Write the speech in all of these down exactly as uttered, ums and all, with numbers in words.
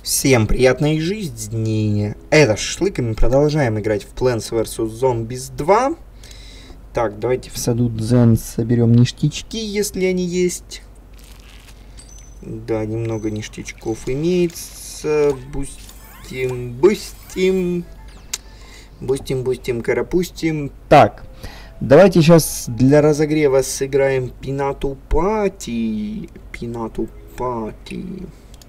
Всем приятной жизни. Это Шашлык, и мы продолжаем играть в Plants versus. Zombies два. Так, давайте в саду Дзен соберем ништячки, если они есть. Да, немного ништячков имеется. Бустим, бустим. Бустим, бустим, карапустим. Так, давайте сейчас для разогрева сыграем Пинату Пати. Пинату Пати.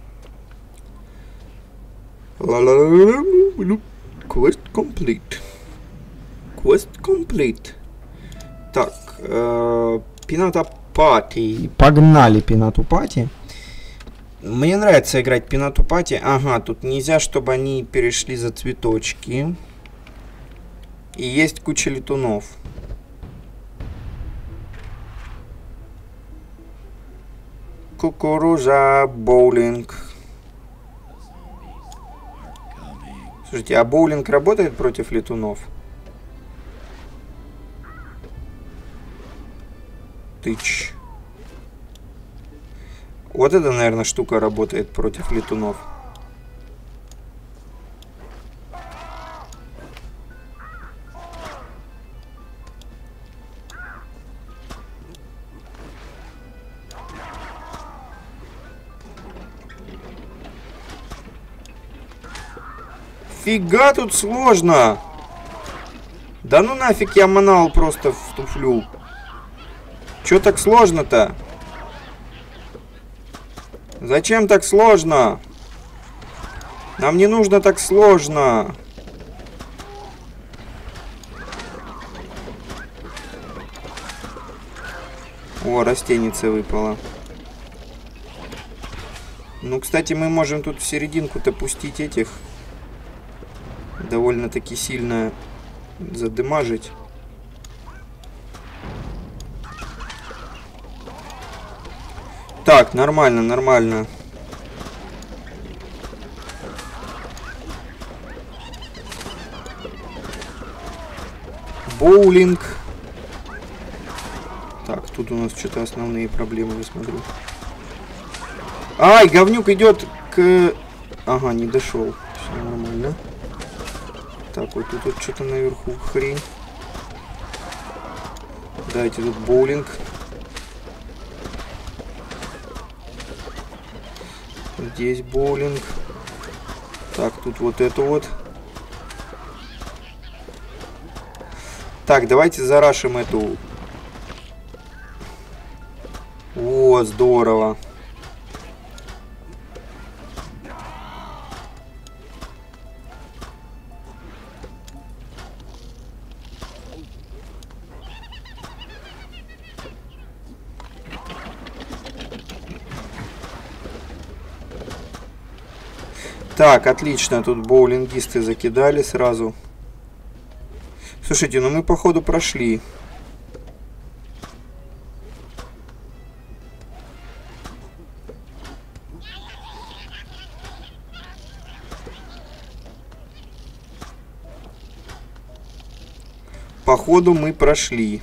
Quest complete. Quest complete. Так, Пината Пати. Погнали Пинату Пати. Мне нравится играть Пинату Пати. Ага, тут нельзя, чтобы они перешли за цветочки. И есть куча летунов. Кукуруза, боулинг. Слушайте, а боулинг работает против летунов? Тыч. Вот эта, наверное, штука работает против летунов. Фига тут сложно. Да ну нафиг я манал просто в туфлю. Чё так сложно-то? Зачем так сложно? Нам не нужно так сложно. О, растеница выпала. Ну, кстати, мы можем тут в серединку-то пустить этих. Довольно-таки сильно задымажить. Так, нормально, нормально. Боулинг. Так, тут у нас что-то основные проблемы, я смотрю. Ай, говнюк идет к... Ага, не дошел. Все нормально. Так, вот тут вот что-то наверху хрень. Дайте тут боулинг. Здесь боулинг. Так, тут вот это вот. Так, давайте зарашим эту. О, здорово. Так, отлично, тут боулингисты закидали сразу. Слушайте, ну мы походу прошли. Походу мы прошли.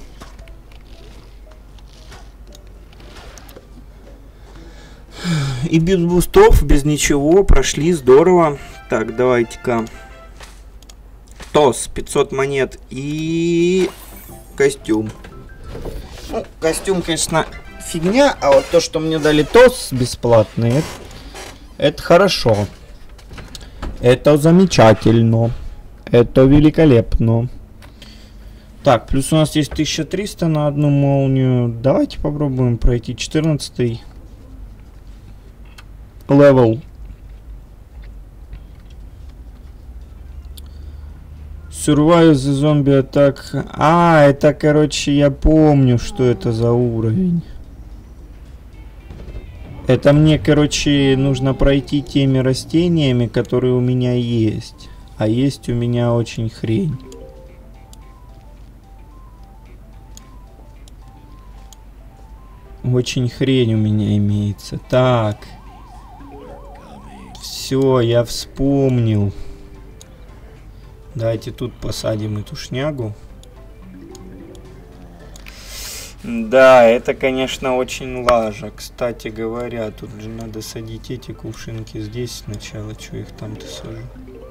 И без бустов, без ничего, прошли, здорово. Так, давайте-ка. ТОС, пятьсот монет и костюм. Ну, костюм, конечно, фигня, а вот то, что мне дали ТОС бесплатный, это, это хорошо. Это замечательно. Это великолепно. Так, плюс у нас есть тысяча триста на одну молнию. Давайте попробуем пройти четырнадцатый. Левел. Survive the zombie attack. А, это, короче, я помню, что это за уровень. Это мне, короче, нужно пройти теми растениями, которые у меня есть. А есть у меня очень хрень. Очень хрень у меня имеется. Так. Все, я вспомнил. Давайте тут посадим эту шнягу. Да, это, конечно, очень лажа. Кстати говоря, тут же надо садить эти кувшинки здесь сначала. Что их там-то сажу?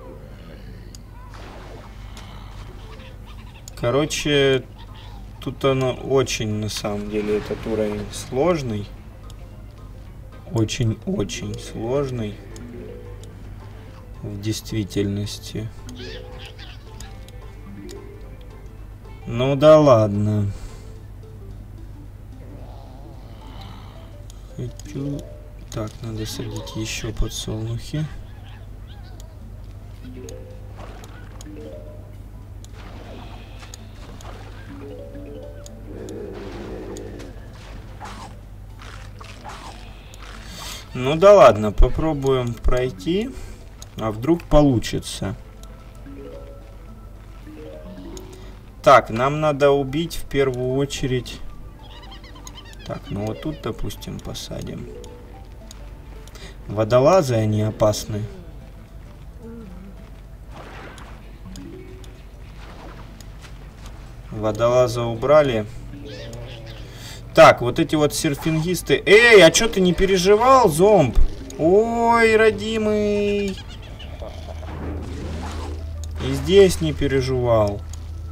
Короче, тут оно очень, на самом деле, этот уровень сложный. Очень-очень сложный. В действительности. Ну да ладно. Хочу... Так, надо садить еще подсолнухи. Ну да ладно, попробуем пройти. А вдруг получится. Так, нам надо убить в первую очередь... Так, ну вот тут, допустим, посадим. Водолазы, они опасны. Водолаза убрали. Так, вот эти вот серфингисты. Эй, а чё ты не переживал, зомб? Ой, родимый. И здесь не переживал.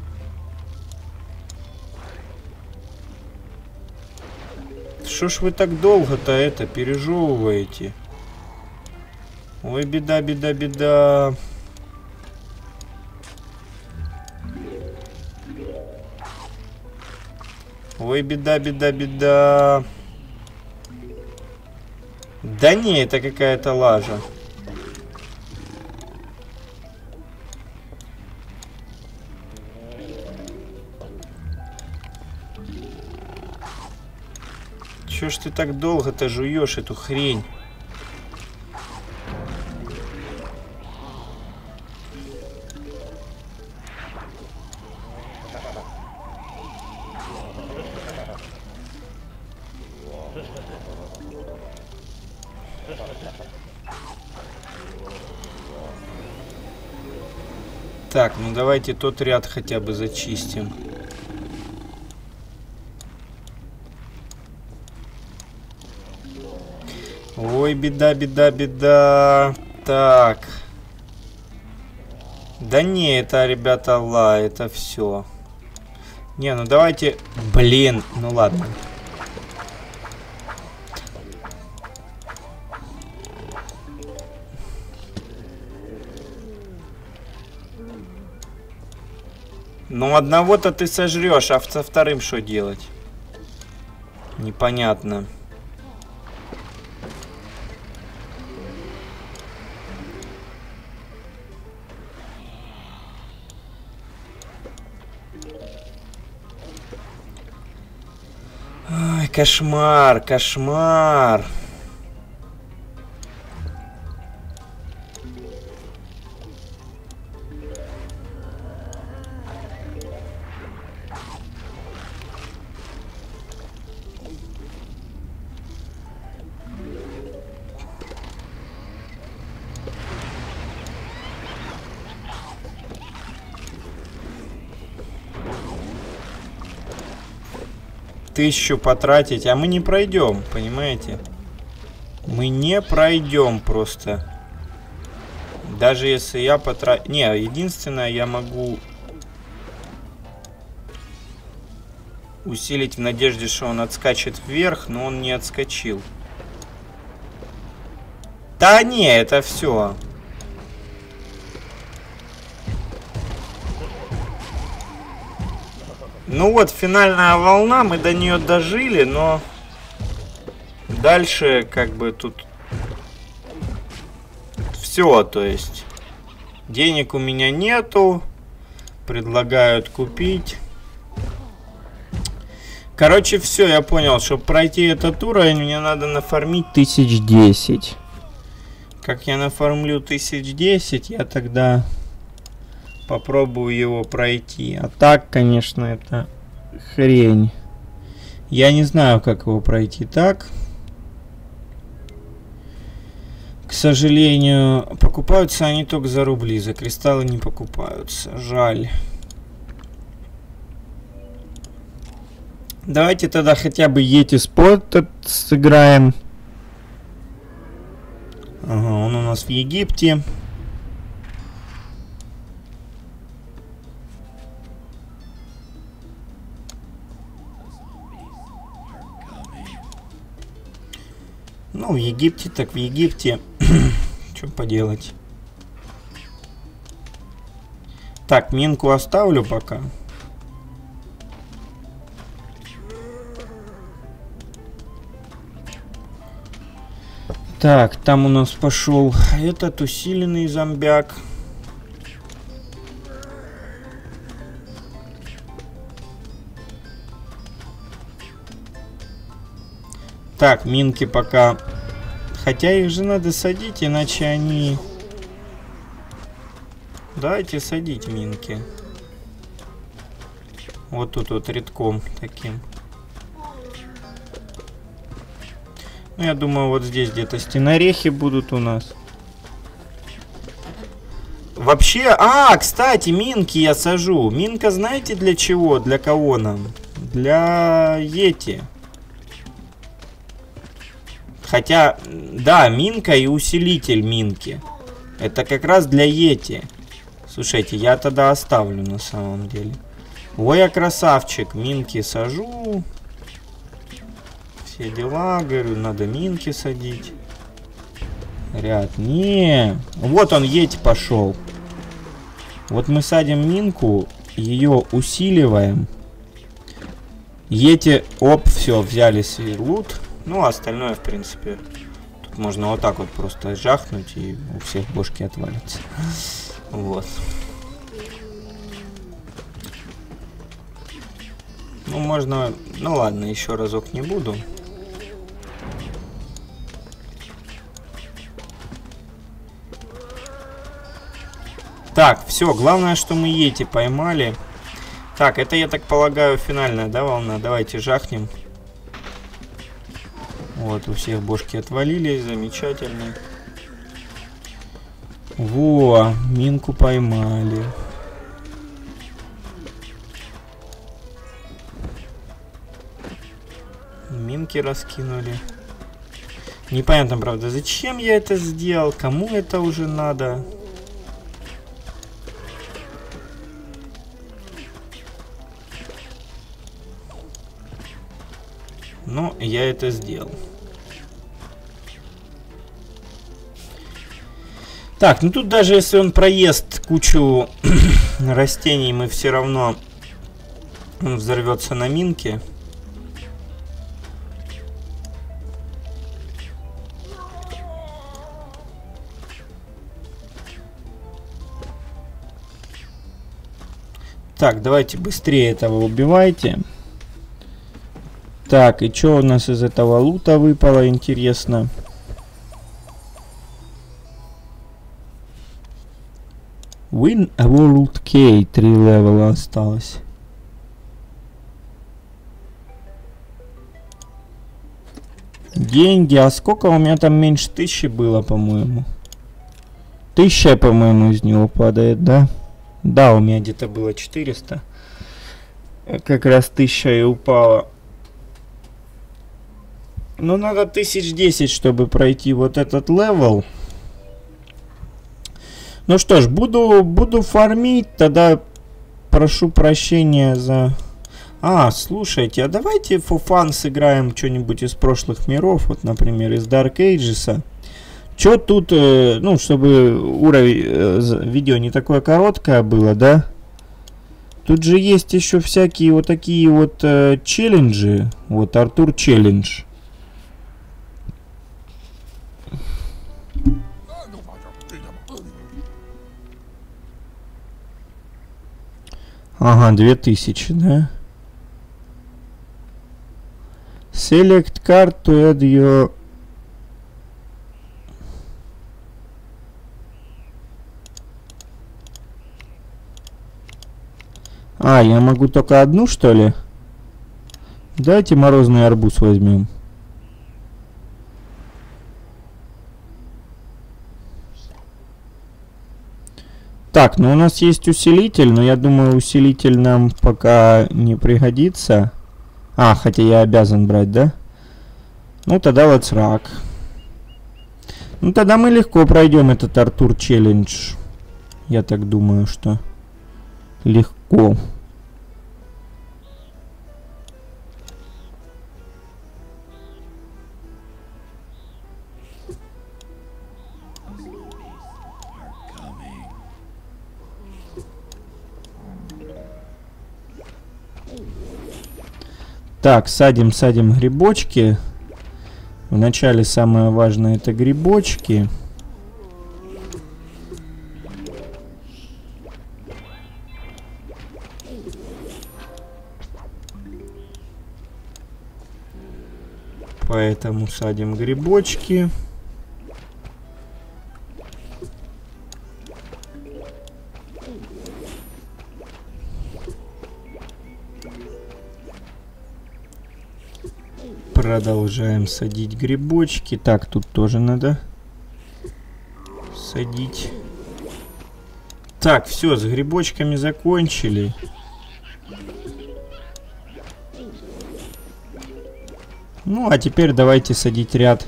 Что ж вы так долго-то это пережевываете? Ой, беда, беда, беда. Ой, беда, беда, беда. Да не, это какая-то лажа. Чё ж ты так долго-то жуешь эту хрень? Так, ну давайте тот ряд хотя бы зачистим. Ой, беда, беда, беда. Так. Да не, это, ребята, ла, это все. Не, ну давайте... Блин, ну ладно. Ну одного-то ты сожрешь, а со вторым что делать? Непонятно. Ой, кошмар, кошмар. Тысячу потратить, а мы не пройдем, понимаете? Мы не пройдем просто. Даже если я потратил... Не, единственное, я могу усилить в надежде, что он отскачет вверх, но он не отскочил. Да не, это все. Ну вот, финальная волна, мы до нее дожили, но дальше как бы тут все, то есть денег у меня нету, предлагают купить. Короче, все, я понял, чтобы пройти этот уровень, мне надо нафармить тысяч десять. Как я нафармлю тысяч десять, я тогда... попробую его пройти. А так, конечно, это хрень. Я не знаю, как его пройти так. К сожалению, покупаются они только за рубли. За кристаллы не покупаются. Жаль. Давайте тогда хотя бы Йети Спорт сыграем. Ага, он у нас в Египте. Ну, в Египте, так в Египте. Что поделать? Так, минку оставлю пока. Так, там у нас пошел этот усиленный зомбяк. Так, минки пока. Хотя их же надо садить, иначе они... Давайте садить минки. Вот тут вот рядком таким. Ну, я думаю, вот здесь где-то стенорехи будут у нас. Вообще... А, кстати, минки я сажу. Минка знаете для чего? Для кого нам? Для Йети. Хотя, да, минка и усилитель минки. Это как раз для Йети. Слушайте, я тогда оставлю на самом деле. Ой, я красавчик. Минки сажу. Все дела, говорю, надо минки садить. Ряд. Не. Вот он, Йети пошел. Вот мы садим минку, ее усиливаем. Йети, оп, все, взяли свой лут. Ну, а остальное, в принципе, тут можно вот так вот просто жахнуть, и у всех бошки отвалятся. Вот. Ну, можно... Ну, ладно, еще разок не буду. Так, все, главное, что мы Йети поймали. Так, это, я так полагаю, финальная, да, волна? Давайте жахнем. Вот, у всех бошки отвалились, замечательно. Во, минку поймали. Минки раскинули. Непонятно, правда, зачем я это сделал, кому это уже надо. Но я это сделал. Так, ну тут даже если он проест кучу растений, мы все равно... Он взорвется на минке. Так, давайте быстрее этого убивайте. Так, и что у нас из этого лута выпало, интересно? Win a World K, три левела осталось. Деньги, а сколько у меня там меньше тысячи было, по-моему? Тысяча, по-моему, из него падает, да? Да, у меня где-то было четыреста. Как раз тысяча и упала. Ну, надо тысяч десять, чтобы пройти вот этот левел. Ну что ж, буду, буду фармить, тогда прошу прощения за... А, слушайте, а давайте for fun сыграем что-нибудь из прошлых миров, вот, например, из Dark Ages. Чё тут, э, ну, чтобы уровень, э, видео не такое короткое было, да? Тут же есть еще всякие вот такие вот э, челленджи. Вот, Артур челлендж. Ага, две тысячи, да? Select card to add your... А, я могу только одну, что ли? Давайте морозный арбуз возьмем. Так, ну у нас есть усилитель, но я думаю, усилитель нам пока не пригодится. А, хотя я обязан брать, да? Ну, тогда let's rock. Ну, тогда мы легко пройдем этот Артур челлендж. Я так думаю, что легко. Так, садим, садим грибочки. Вначале самое важное это грибочки. Поэтому садим грибочки. Продолжаем садить грибочки. Так, тут тоже надо садить. Так, все, с грибочками закончили. Ну, а теперь давайте садить ряд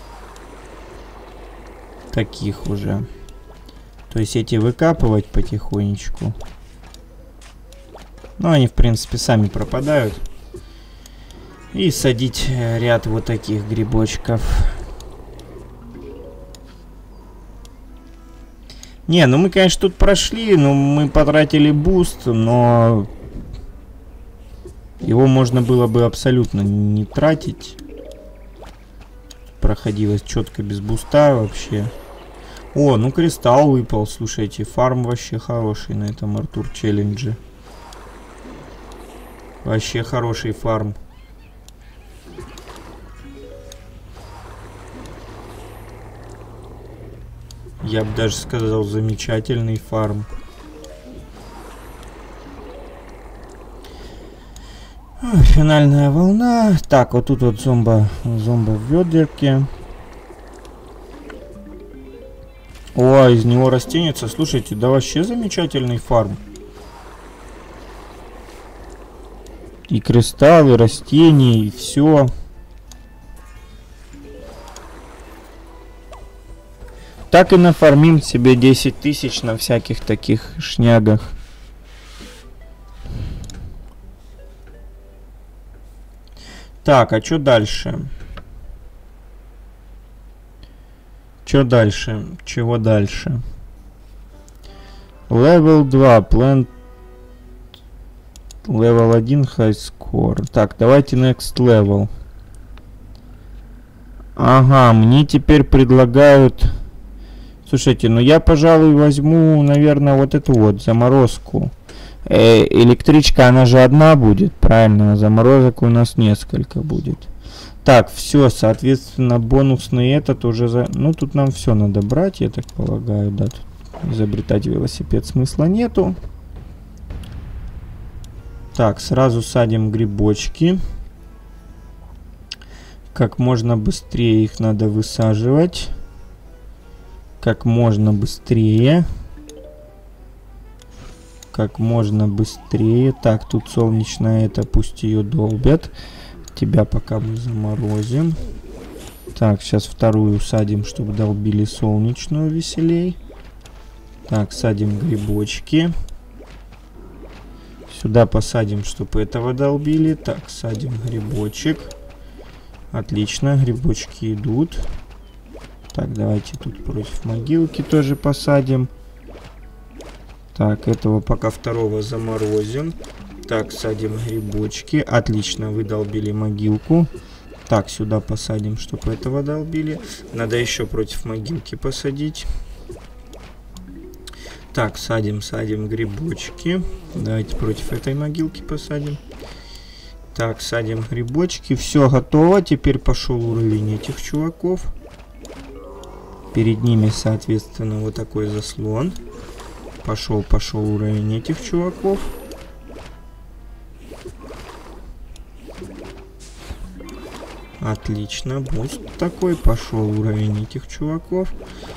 таких уже. То есть эти выкапывать потихонечку. Ну, они, в принципе, сами пропадают. И садить ряд вот таких грибочков. Не, ну мы, конечно, тут прошли, но мы потратили буст, но его можно было бы абсолютно не тратить. Проходилось четко без буста вообще. О, ну кристалл выпал, слушайте, фарм вообще хороший на этом Артур челлендже. Вообще хороший фарм. Я бы даже сказал, замечательный фарм. Финальная волна. Так, вот тут вот зомба, зомба в ведерке. О, из него растенится. Слушайте, да вообще замечательный фарм. И кристаллы, растения, и все. Так и нафармим себе десять тысяч на всяких таких шнягах. Так, а что дальше? Что дальше? Чего дальше? Левел два. Plant. Левел один. High score. Так, давайте next level. Ага, мне теперь предлагают... Слушайте, ну я, пожалуй, возьму, наверное, вот эту вот заморозку. Э, электричка, она же одна будет, правильно? Заморозок у нас несколько будет. Так, все, соответственно, бонусный этот уже... За... Ну, тут нам все надо брать, я так полагаю, да. Тут изобретать велосипед смысла нету. Так, сразу садим грибочки. Как можно быстрее их надо высаживать. Как можно быстрее. Как можно быстрее. Так, тут солнечная, это пусть ее долбят. Тебя пока мы заморозим. Так, сейчас вторую садим, чтобы долбили солнечную веселей. Так, садим грибочки. Сюда посадим, чтобы этого долбили. Так, садим грибочек. Отлично, грибочки идут. Так, давайте тут против могилки тоже посадим. Так, этого пока второго заморозим. Так, садим грибочки. Отлично, выдолбили могилку. Так, сюда посадим, чтобы этого долбили. Надо еще против могилки посадить. Так, садим, садим грибочки. Давайте против этой могилки посадим. Так, садим грибочки. Все готово. Теперь пошел уровень этих чуваков. Перед ними, соответственно, вот такой заслон. Пошел, пошел уровень этих чуваков. Отлично, буст такой. Пошел уровень этих чуваков.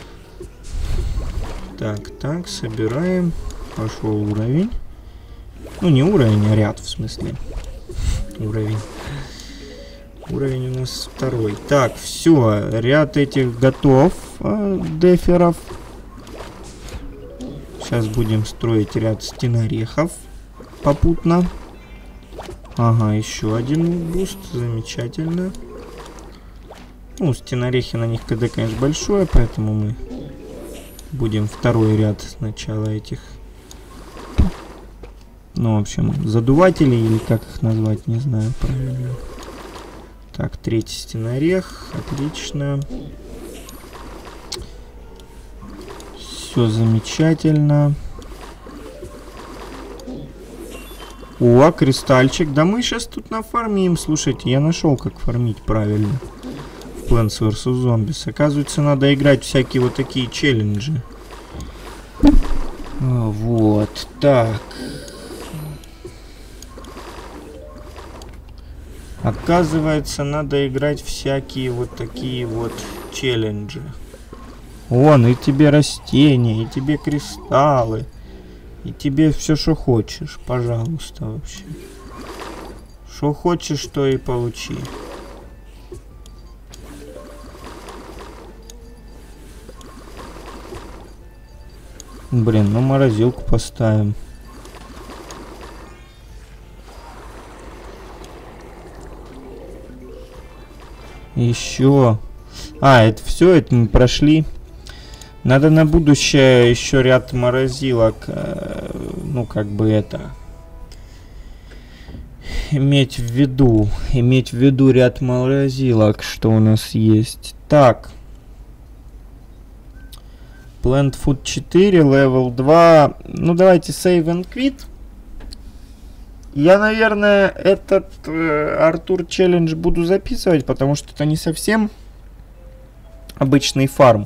Так, так, собираем. Пошел уровень. Ну, не уровень, а ряд, в смысле. Уровень. Уровень у нас второй. Так, все, ряд этих готов, э, деферов. Сейчас будем строить ряд стенорехов попутно. Ага, еще один буст, замечательно. Ну, стенорехи на них КД, конечно, большое, поэтому мы будем второй ряд сначала этих, ну, в общем, задувателей, или как их назвать, не знаю правильно. Так, третий стенорех, отлично. Все замечательно. О, кристальчик. Да мы сейчас тут нафармим. Слушайте, я нашел, как фармить правильно в Plants версус. Zombies. Оказывается, надо играть всякие вот такие челленджи. Вот, так. Оказывается, надо играть всякие вот такие вот челленджи. Вон, и тебе растения, и тебе кристаллы, и тебе все, что хочешь, пожалуйста, вообще. Что хочешь, то и получи. Блин, ну морозилку поставим. Еще. А, это все, это мы прошли. Надо на будущее еще ряд морозилок, э, ну как бы это, иметь в виду, иметь в виду ряд морозилок, что у нас есть. Так. Plant Food четыре, Level два. Ну давайте Save and Quit. Я, наверное, этот э, Артур челлендж буду записывать, потому что это не совсем обычный фарм.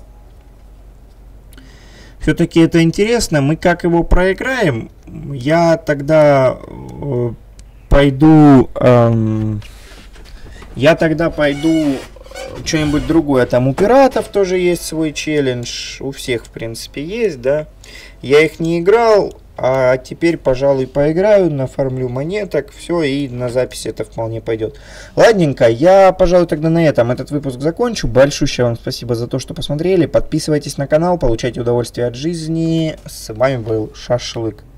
Все-таки это интересно. Мы как его проиграем, я тогда э, пойду... Эм, я тогда пойду что-нибудь другое. Там у пиратов тоже есть свой челлендж. У всех, в принципе, есть, да. Я их не играл, а теперь, пожалуй, поиграю, нафармлю монеток, все, и на записи это вполне пойдет. Ладненько, я, пожалуй, тогда на этом этот выпуск закончу. Большущее вам спасибо за то, что посмотрели. Подписывайтесь на канал, получайте удовольствие от жизни. С вами был Шашлык.